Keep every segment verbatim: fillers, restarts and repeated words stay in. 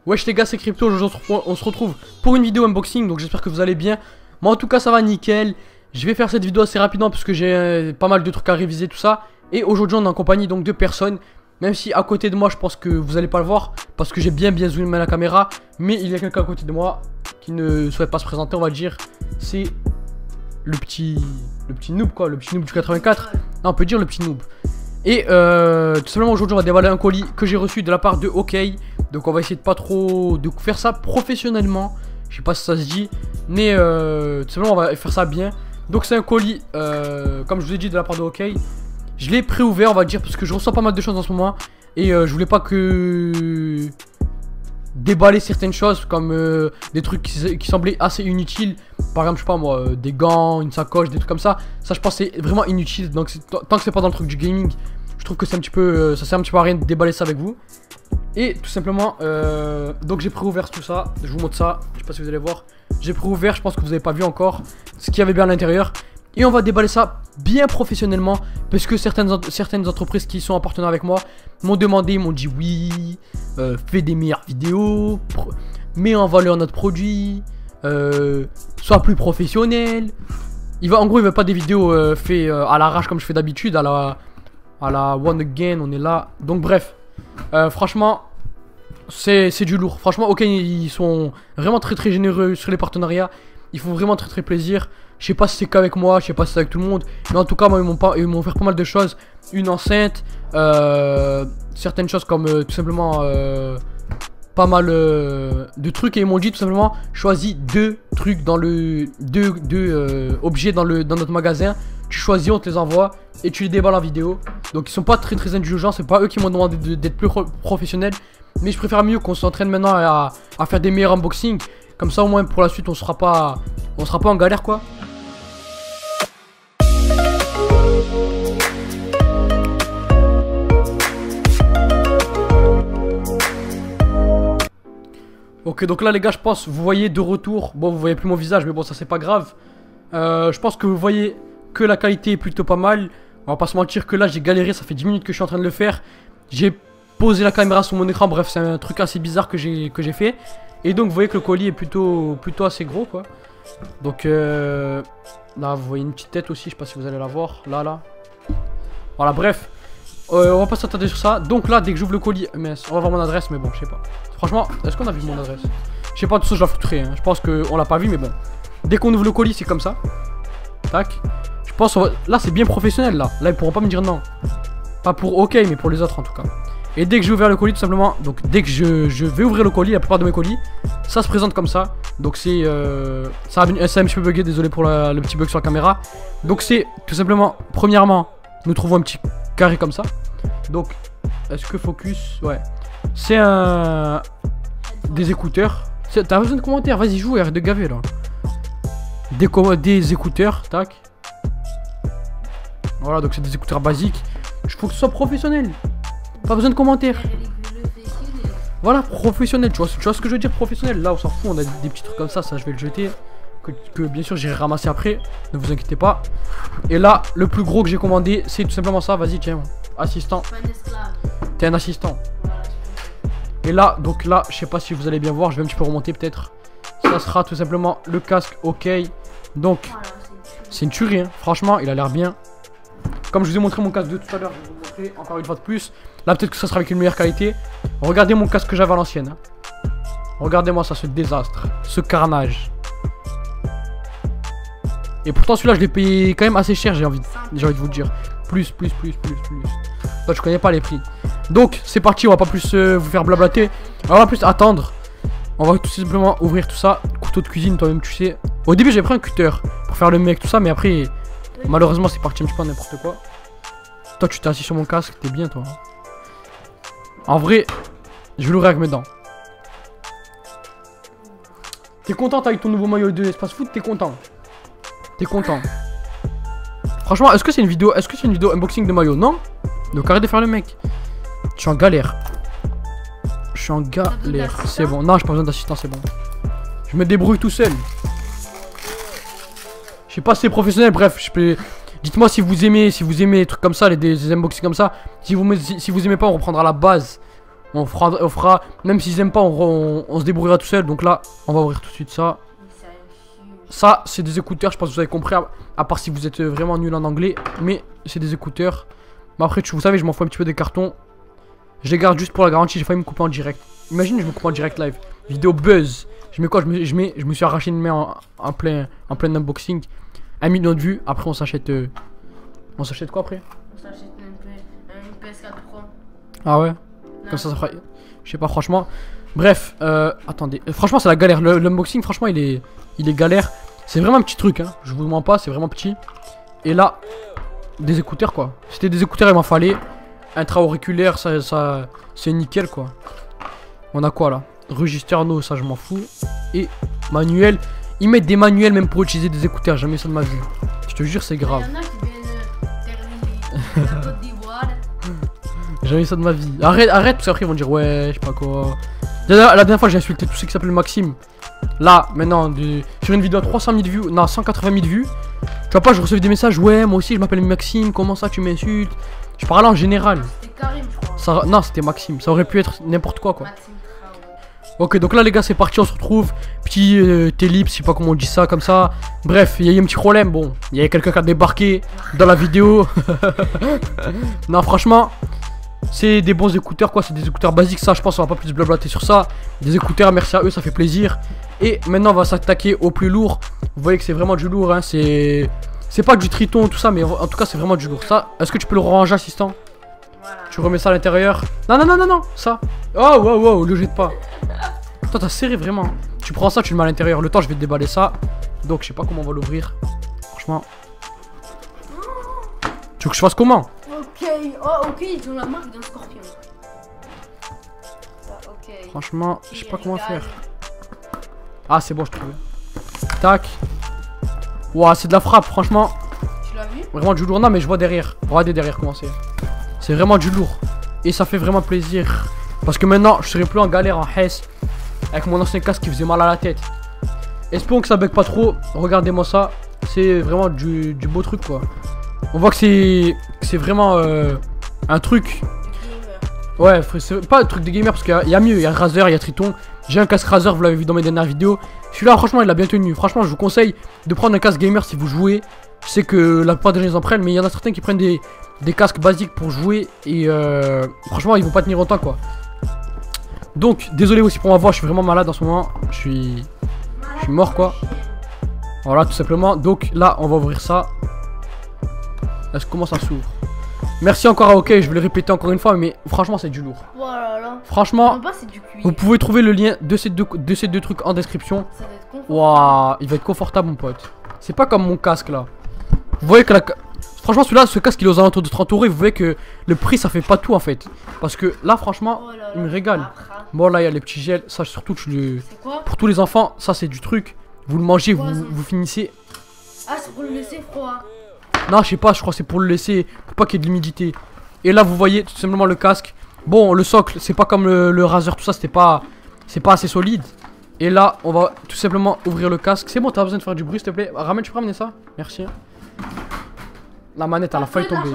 Wesh les gars, c'est Crypto, aujourd'hui on se retrouve pour une vidéo unboxing, donc j'espère que vous allez bien. Moi en tout cas ça va nickel. Je vais faire cette vidéo assez rapidement parce que j'ai euh, pas mal de trucs à réviser, tout ça. Et aujourd'hui on est en compagnie donc de personnes. Même si à côté de moi je pense que vous allez pas le voir parce que j'ai bien bien zoomé la caméra. Mais il y a quelqu'un à côté de moi qui ne souhaite pas se présenter, on va dire. C'est le petit le petit noob quoi, le petit noob du quatre-vingt-quatre. Non, on peut dire le petit noob. Et euh, tout simplement aujourd'hui on va déballer un colis que j'ai reçu de la part de OK. Donc on va essayer de pas trop de faire ça professionnellement. Je sais pas si ça se dit, mais euh, tout simplement on va faire ça bien. Donc c'est un colis euh, comme je vous ai dit de la part de OK. Je l'ai pré-ouvert on va dire parce que je reçois pas mal de choses en ce moment. Et euh, je voulais pas que déballer certaines choses comme euh, des trucs qui, qui semblaient assez inutiles. Par exemple je sais pas moi, euh, des gants, une sacoche, des trucs comme ça. Ça je pense c'est vraiment inutile. Donc tant que c'est pas dans le truc du gaming, je trouve que c'est un petit peu euh, ça sert un petit peu à rien de déballer ça avec vous. Et tout simplement euh, donc j'ai pré-ouvert tout ça. Je vous montre ça, je sais pas si vous allez voir. J'ai pré-ouvert, je pense que vous avez pas vu encore ce qu'il y avait bien à l'intérieur. Et on va déballer ça bien professionnellement. Parce que certaines, certaines entreprises qui sont en partenariat avec moi m'ont demandé, m'ont dit oui, euh, fais des meilleures vidéos, mets en valeur notre produit, euh, sois plus professionnel. Il va, en gros il veut pas des vidéos euh, faites euh, à l'arrache comme je fais d'habitude, à la, à la one again, on est là. Donc bref, euh, franchement c'est du lourd. Franchement ok, ils sont vraiment très très généreux sur les partenariats. Ils font vraiment très très plaisir. Je sais pas si c'est qu'avec moi, je sais pas si c'est avec tout le monde. Mais en tout cas, moi, ils m'ont pas, ils m'ont offert pas mal de choses. Une enceinte, euh, certaines choses comme euh, tout simplement euh, pas mal euh, de trucs. Et ils m'ont dit tout simplement, choisis deux trucs dans le, deux, deux euh, objets dans le, dans notre magasin. Tu choisis, on te les envoie et tu les déballes en vidéo. Donc ils sont pas très très indulgents. C'est pas eux qui m'ont demandé d'être plus professionnel. Mais je préfère mieux qu'on s'entraîne maintenant à, à faire des meilleurs unboxings. Comme ça au moins pour la suite on sera pas, on sera pas en galère quoi. Ok, donc là les gars je pense vous voyez de retour. Bon vous voyez plus mon visage mais bon ça c'est pas grave. euh, Je pense que vous voyez que la qualité est plutôt pas mal. On va pas se mentir que là j'ai galéré, ça fait dix minutes que je suis en train de le faire. J'ai posé la caméra sur mon écran, bref c'est un truc assez bizarre que j'ai que j'ai fait. Et donc vous voyez que le colis est plutôt, plutôt assez gros quoi. Donc euh, là vous voyez une petite tête aussi, je sais pas si vous allez la voir. Là là. Voilà bref. Euh, on va pas s'attarder sur ça. Donc là dès que j'ouvre le colis, mais on va voir mon adresse mais bon je sais pas. Franchement est-ce qu'on a vu mon adresse? Je sais pas, tout ça je la foutrais hein. Je pense qu'on l'a pas vu mais bon. Dès qu'on ouvre le colis c'est comme ça. Tac. Je pense on va... là c'est bien professionnel là. Là ils pourront pas me dire non. Pas pour OK mais pour les autres en tout cas. Et dès que j'ai ouvert le colis tout simplement, donc dès que je, je vais ouvrir le colis, la plupart de mes colis, ça se présente comme ça. Donc c'est euh, ça, a, ça a un petit peu bugué, désolé pour la, le petit bug sur la caméra. Donc c'est tout simplement, premièrement, nous trouvons un petit carré comme ça. Donc est-ce que focus, ouais. C'est un des écouteurs. T'as besoin de commentaires, vas-y joue, arrête de gaver là. Des, des écouteurs, tac. Voilà, donc c'est des écouteurs basiques. Il faut que ce soit professionnel. Pas besoin de commentaires. Voilà, professionnel, tu vois, tu vois ce que je veux dire, professionnel. Là on s'en fout, on a des petits trucs comme ça, ça je vais le jeter. Que, que bien sûr j'irai ramasser après, ne vous inquiétez pas. Et là, le plus gros que j'ai commandé, c'est tout simplement ça, vas-y tiens, assistant. T'es un assistant. Et là, donc là, je sais pas si vous allez bien voir, je vais un petit peu remonter peut-être. Ça sera tout simplement le casque OK. Donc, c'est une tuerie, hein. Franchement, il a l'air bien. Comme je vous ai montré mon casque de tout à l'heure, je vais vous montrer encore une fois de plus. Là peut-être que ça sera avec une meilleure qualité. Regardez mon casque que j'avais à l'ancienne hein. Regardez-moi ça, ce désastre, ce carnage. Et pourtant celui-là je l'ai payé quand même assez cher, j'ai envie, j'ai envie de vous le dire. Plus, plus, plus, plus, plus. Toi je connais pas les prix. Donc c'est parti, on va pas plus euh, vous faire blablater. On va plus attendre. On va tout simplement ouvrir tout ça. Couteau de cuisine, toi-même tu sais. Au début j'ai pris un cutter pour faire le mec tout ça, mais après malheureusement c'est parti un petit peu n'importe quoi. Toi tu t'es assis sur mon casque, t'es bien toi. En vrai, je vais l'ouvrir avec mes dents. T'es content avec ton nouveau maillot de Espace Foot? T'es content? T'es content? Franchement, est-ce que c'est une vidéo, est-ce que c'est une vidéo unboxing de maillot? Non? Donc arrête de faire le mec. Je suis en galère. Je suis en galère. C'est bon. Non, j'ai pas besoin d'assistant, c'est bon. Je me débrouille tout seul. Je sais pas si c'est professionnel, bref, je peux. Dites-moi si vous aimez, si vous aimez les trucs comme ça, les des, des unboxings comme ça. Si vous, si vous aimez pas, on reprendra la base On fera, on fera, même s'ils aiment pas, on, on, on se débrouillera tout seul. Donc là, on va ouvrir tout de suite ça. Ça, c'est des écouteurs, je pense que vous avez compris, à, à part si vous êtes vraiment nul en anglais. Mais c'est des écouteurs. Mais après, vous savez, je m'en fous un petit peu des cartons. Je les garde juste pour la garantie, j'ai failli me couper en direct. Imagine, je me coupe en direct live. Vidéo buzz. Je mets quoi? Je me, je mets, je me suis arraché une main en, en, plein, en plein unboxing. Un million de vues. Après, on s'achète. Euh... On s'achète quoi après? On s'achète une P S quatre Pro. Ah ouais? Non. Comme ça, ça fera. Je sais pas, franchement. Bref, euh, attendez. Franchement, c'est la galère. L'unboxing, franchement, il est, il est galère. C'est vraiment un petit truc, hein. Je vous mens pas, c'est vraiment petit. Et là, des écouteurs, quoi. C'était des écouteurs, il m'en fallait. Intra-auriculaire, ça, ça c'est nickel, quoi. On a quoi là? Register no, ça je m'en fous. Et manuel. Ils mettent des manuels même pour utiliser des écouteurs. Jamais ça de ma vie. Je te jure, c'est grave. Il y en a qui viennent terminer la Côte d'Ivoire. Jamais ça de ma vie. Arrête, arrête, parce qu'après ils vont dire ouais, je sais pas quoi. La, la dernière fois, j'ai insulté tous ceux qui s'appellent Maxime. Là, maintenant, de, sur une vidéo à trois cent mille vues, non, cent quatre-vingt mille vues. Tu vois pas, je recevais des messages, ouais, moi aussi je m'appelle Maxime, comment ça tu m'insultes? Je parlais en général. C'était Karim, je crois. Ça, non, c'était Maxime, ça aurait pu être n'importe quoi, quoi. Maxime Traoré. Ok, donc là les gars, c'est parti, on se retrouve. Petit euh, Télips, je sais pas comment on dit ça, comme ça. Bref, il y a eu un petit problème, bon. Il y avait quelqu'un qui a débarqué dans la vidéo. Non, franchement, c'est des bons écouteurs, quoi. C'est des écouteurs basiques, ça, je pense, on va pas plus blablater sur ça. Des écouteurs, merci à eux, ça fait plaisir. Et maintenant, on va s'attaquer au plus lourd. Vous voyez que c'est vraiment du lourd, hein. C'est... C'est pas du triton, tout ça, mais en tout cas, c'est vraiment du lourd. Ça, est-ce que tu peux le ranger, assistant? Voilà. Tu remets ça à l'intérieur. Non, non, non, non, non, ça. Oh, wow, wow, le jette pas. Toi, t'as serré vraiment. Tu prends ça, tu le mets à l'intérieur. Le temps, je vais te déballer ça. Donc, je sais pas comment on va l'ouvrir. Franchement. Tu veux que je fasse comment? Ok, oh, ok, ils ont la marque d'un scorpion. Ah, ok. Franchement, je sais pas comment faire. Ah, c'est bon, je trouve. Tac. Ouah, c'est de la frappe, franchement. Tu l'as vu? Vraiment du lourd. Non, mais je vois derrière. Regardez derrière comment c'est. C'est vraiment du lourd. Et ça fait vraiment plaisir. Parce que maintenant, je serai plus en galère en Hess. Avec mon ancien casque qui faisait mal à la tête. Espérons que ça bug pas trop. Regardez-moi ça. C'est vraiment du, du beau truc, quoi. On voit que c'est c'est vraiment euh, un truc. Ouais, c'est pas un truc de gamer parce qu'il y, y a mieux. Il y a Razer, il y a Triton. J'ai un casque Razer, vous l'avez vu dans mes dernières vidéos. Celui-là, franchement, il a bien tenu. Franchement, je vous conseille de prendre un casque gamer si vous jouez. Je sais que la plupart des gens ils en prennent, mais il y en a certains qui prennent des, des casques basiques pour jouer. Et euh, franchement, ils vont pas tenir longtemps, quoi. Donc, désolé aussi pour ma voix, je suis vraiment malade en ce moment. Je suis, je suis mort, quoi. Voilà, tout simplement. Donc là, on va ouvrir ça. Est-ce comment ça s'ouvre? Merci encore à OK, je vais le répéter encore une fois, mais franchement, c'est du lourd. Voilà, là. Franchement, Bas, du cuir. vous pouvez trouver le lien de ces deux, de ces deux trucs en description. Ça va être confortable. Waouh, il va être confortable, mon pote. C'est pas comme mon casque là. Vous voyez que la... Franchement, celui-là, ce casque, il est aux alentours de trente euros. Vous voyez que le prix, ça fait pas tout en fait. Parce que là, franchement, Oh là là, il me régale. après. Bon, là, il y a les petits gels. Ça, surtout, tu le... C'est quoi? Pour tous les enfants, ça, c'est du truc. Vous le mangez, vous, Ouais, ça. vous finissez. Ah, c'est pour le laisser froid. Non, je sais pas, je crois que c'est pour le laisser. Pour pas qu'il y ait de l'humidité. Et là, vous voyez tout simplement le casque. Bon, le socle, c'est pas comme le, le Razer, tout ça, c'était pas. C'est pas assez solide. Et là, on va tout simplement ouvrir le casque. C'est bon, t'as besoin de faire du bruit, s'il te plaît. Ramène, tu peux ramener ça? Merci. La manette, elle a failli tomber.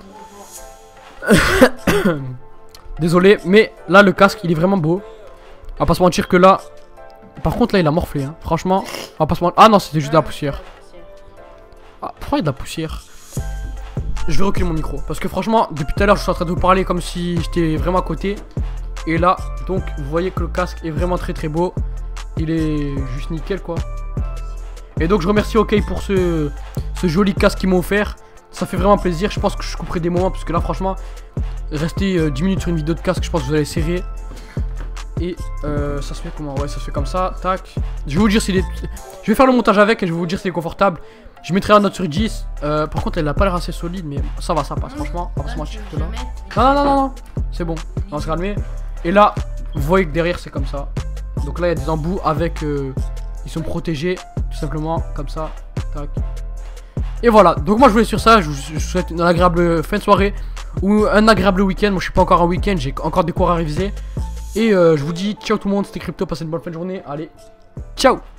Désolé, mais là, le casque, il est vraiment beau. On va pas se mentir que là. Par contre, là, il a morflé. Hein. Franchement, on va pas se mentir. Ah non, c'était juste de la poussière. Ah, pourquoi il y a de la poussière? Je vais reculer mon micro. Parce que franchement, depuis tout à l'heure, je suis en train de vous parler comme si j'étais vraiment à côté. Et là, donc, vous voyez que le casque est vraiment très très beau. Il est juste nickel, quoi. Et donc, je remercie OK pour ce, ce joli casque qu'ils m'ont offert. Ça fait vraiment plaisir. Je pense que je couperai des moments. Parce que là, franchement, rester euh, dix minutes sur une vidéo de casque, je pense que vous allez serrer. Et euh, ça se fait comment? Ouais, ça se fait comme ça. Tac. Je vais vous dire s'il est. Je vais faire le montage avec et je vais vous dire s'il est confortable. Je mettrai un note sur dix. Euh, par contre, elle a pas l'air assez solide, mais ça va, ça passe. Franchement, on va se mentir que là. Non, non, non, non, non. C'est bon. On va se calmer. Et là, vous voyez que derrière, c'est comme ça. Donc là, il y a des embouts avec. Euh, ils sont protégés, tout simplement, comme ça. Tac. Et voilà. Donc, moi, je voulais sur ça. Je vous, je vous souhaite une agréable fin de soirée ou un agréable week-end. Moi, je suis pas encore en week-end. J'ai encore des cours à réviser. Et euh, je vous dis ciao tout le monde. C'était Crypto. Passez une bonne fin de journée. Allez, ciao.